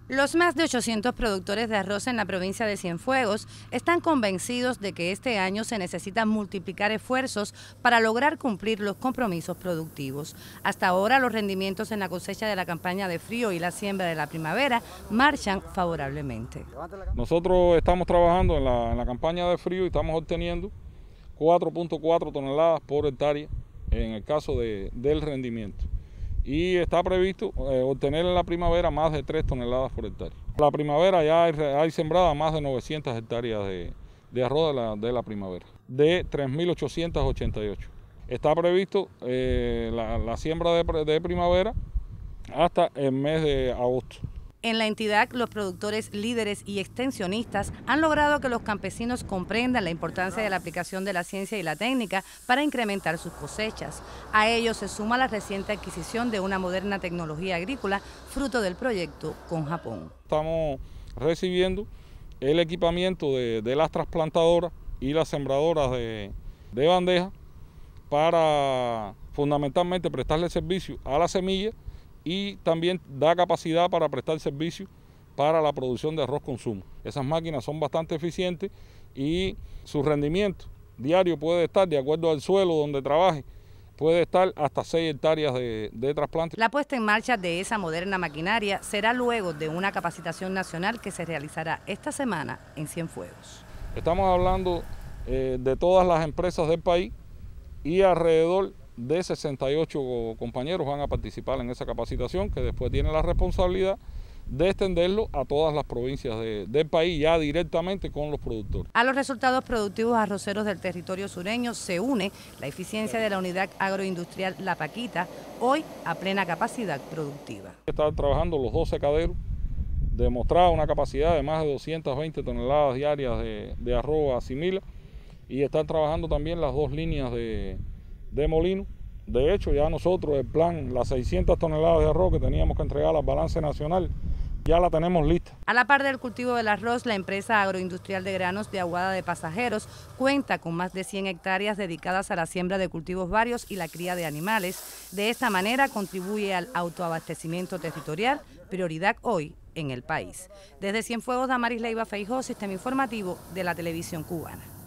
Los más de 800 productores de arroz en la provincia de Cienfuegos están convencidos de que este año se necesita multiplicar esfuerzos para lograr cumplir los compromisos productivos. Hasta ahora los rendimientos en la cosecha de la campaña de frío y la siembra de la primavera marchan favorablemente. Nosotros estamos trabajando en la campaña de frío y estamos obteniendo 4.4 toneladas por hectárea en el caso del rendimiento. Y está previsto obtener en la primavera más de 3 toneladas por hectárea. En la primavera ya hay sembrada más de 900 hectáreas de arroz de la primavera, de 3.888. Está previsto la siembra de primavera hasta el mes de agosto. En la entidad, los productores líderes y extensionistas han logrado que los campesinos comprendan la importancia de la aplicación de la ciencia y la técnica para incrementar sus cosechas. A ello se suma la reciente adquisición de una moderna tecnología agrícola, fruto del proyecto con Japón. Estamos recibiendo el equipamiento de las trasplantadoras y las sembradoras de bandeja para fundamentalmente prestarle servicio a la semilla y también da capacidad para prestar servicio para la producción de arroz consumo. Esas máquinas son bastante eficientes y su rendimiento diario puede estar, de acuerdo al suelo donde trabaje, puede estar hasta 6 hectáreas de trasplante. La puesta en marcha de esa moderna maquinaria será luego de una capacitación nacional que se realizará esta semana en Cienfuegos. Estamos hablando de todas las empresas del país y alrededor de 68 compañeros van a participar en esa capacitación, que después tiene la responsabilidad de extenderlo a todas las provincias del país, ya directamente con los productores. A los resultados productivos arroceros del territorio sureño se une la eficiencia de la unidad agroindustrial La Paquita, hoy a plena capacidad productiva. Están trabajando los 2 secaderos, demostrada una capacidad de más de 220 toneladas diarias de arroz asimila, y están trabajando también las 2 líneas de molino. De hecho, ya nosotros el plan, las 600 toneladas de arroz que teníamos que entregar al balance nacional, ya la tenemos lista. A la par del cultivo del arroz, la empresa agroindustrial de granos de Aguada de Pasajeros cuenta con más de 100 hectáreas dedicadas a la siembra de cultivos varios y la cría de animales. De esta manera contribuye al autoabastecimiento territorial, prioridad hoy en el país. Desde Cienfuegos, Damaris Leiva Feijó, Sistema Informativo de la Televisión Cubana.